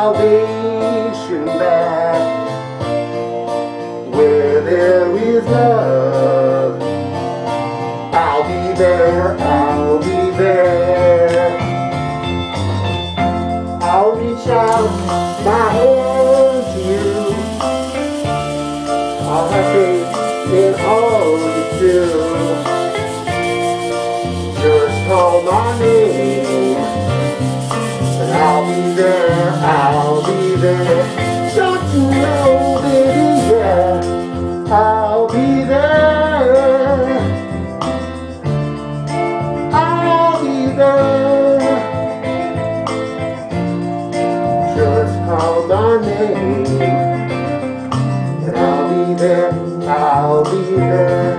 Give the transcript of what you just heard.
salvation back. Where there is love, I'll be there, I'll be there. I'll reach out my hand to you. I'll have faith in all you do. Just call my name, and I'll be there, I'll be there. Don't you know, baby, yeah, I'll be there. I'll be there. Just call my name, and I'll be there, I'll be there.